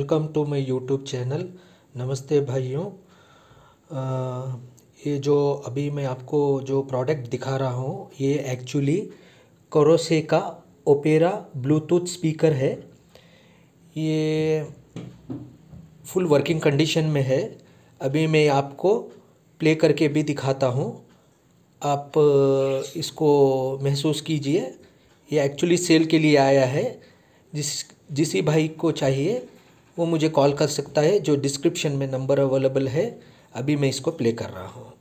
Welcome to my YouTube channel. नमस्ते भाइयों। ये जो अभी मैं आपको जो प्रोडक्ट दिखा रहा हूँ ये एक्चुअली करोसे का ओपेरा ब्लूटूथ स्पीकर है। ये फुल वर्किंग कंडीशन में है। अभी मैं आपको प्ले करके भी दिखाता हूँ, आप इसको महसूस कीजिए। ये एक्चुअली सेल के लिए आया है। जिस भाई को चाहिए वो मुझे कॉल कर सकता है, जो डिस्क्रिप्शन में नंबर अवेलेबल है। अभी मैं इसको प्ले कर रहा हूँ।